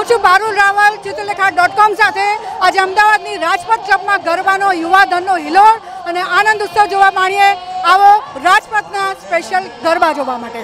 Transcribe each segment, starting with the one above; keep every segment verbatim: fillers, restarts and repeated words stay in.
છું Parul Raval Chitralekha dot com સાથે। આજે અમદાવાદની રાજપથ ક્લબમાં ગરબાનો યુવાધનનો હિલોળ અને આનંદ ઉત્સવ જોવા માણીએ। આવો રાજપથના સ્પેશિયલ ગરબા જોવા માટે।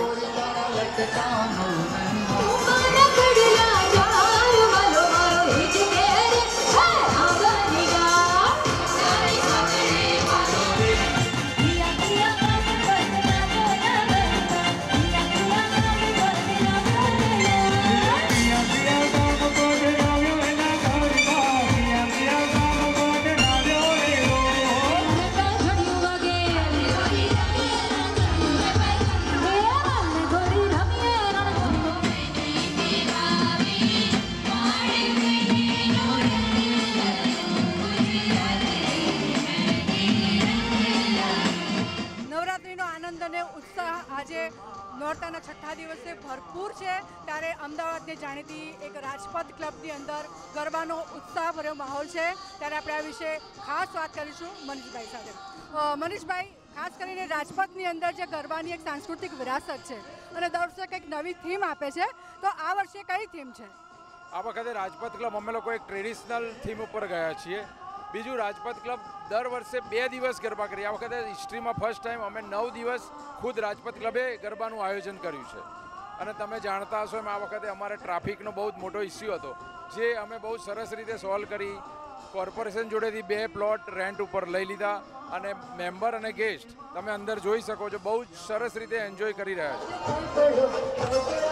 આજે નોરતાના છઠ્ઠા દિવસે ભરપૂર છે, ત્યારે અમદાવાદની જાણીતી એક રાજપથ ક્લબની અંદર ગરબાનો ઉત્સાહભર્યો માહોલ છે। ત્યારે આપણે આ વિશે ખાસ વાત કરીશું મનીષભાઈ સાથે। મનીષભાઈ, ખાસ કરીને રાજપથની અંદર જે ગરબાની એક સાંસ્કૃતિક વિરાસત છે અને દર વર્ષે કંઈક નવી થીમ આપે છે, તો આ વર્ષે કઈ થીમ છે? આ વખતે રાજપથ ક્લબ અમે લોકો એક ટ્રેડિશનલ થીમ ઉપર ગયા છીએ। બીજું, રાજપથ ક્લબ દર વર્ષે બે દિવસ ગરબા કરીએ। આ વખતે હિસ્ટ્રીમાં ફર્સ્ટ ટાઈમ અમે નવ દિવસ ખુદ રાજપથ ક્લબે ગરબાનું આયોજન કર્યું છે। અને તમે જાણતા હશો એમ આ વખતે અમારે ટ્રાફિકનો બહુ જ મોટો ઇસ્યુ હતો, જે અમે બહુ સરસ રીતે સોલ્વ કરી। કોર્પોરેશન જોડેથી બે પ્લોટ રેન્ટ ઉપર લઈ લીધા અને મેમ્બર અને ગેસ્ટ તમે અંદર જોઈ શકો છો, બહુ જ સરસ રીતે એન્જોય કરી રહ્યા છે।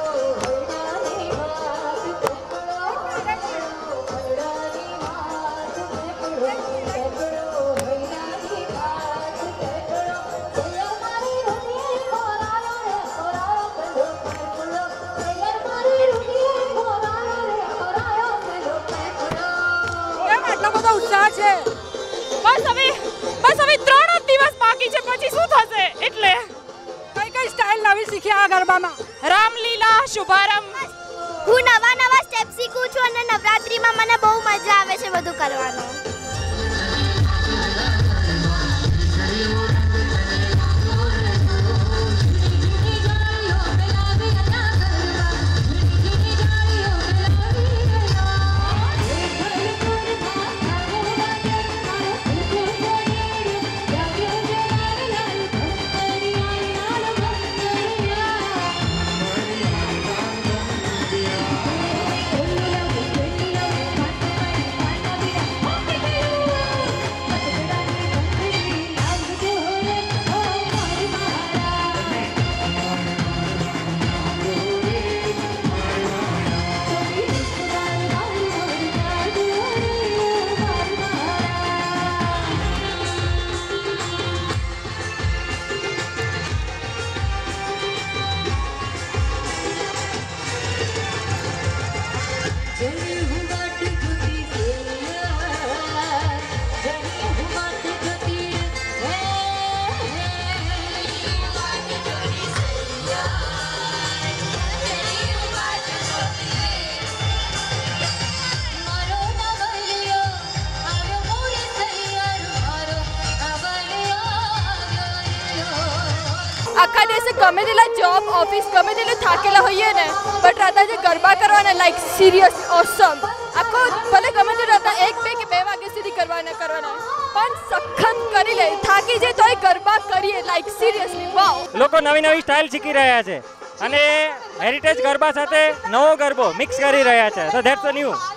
બસ હવે બસ હવે ત્રણ જ દિવસ બાકી છે, પછી શું થશે? એટલે કઈ કઈ સ્ટાઇલ નવી શીખ્યા આ ગરબામાં? રામલીલા, શુભારંભ। હું નવા નવા સ્ટેપ શીખું છું અને નવરાત્રીમાં મને બહુ મજા આવે છે બધું કરવાનું। આખા દિવસે ગમે તેટલા જોબ ઓફિસ ગમે તેટલું થાકેલા હોઈએ ને, બટ રાતા જે ગરબા કરવાના લાઈક સિરિયસ ઓસમ। આખો ભલે ગમે તે રાતા એક બે કે બે વાગ્યા સુધી કરવાના કરવાના પણ સખત કરી લે, થાકી જાય તોય ગરબા કરીએ, લાઈક સિરિયસલી વાવ। લોકો નવી નવી સ્ટાઇલ શીખી રહ્યા છે અને હેરિટેજ ગરબા સાથે નવો ગરબો મિક્સ કરી રહ્યા છે, સો ધેટ્સ અ ન્યૂ।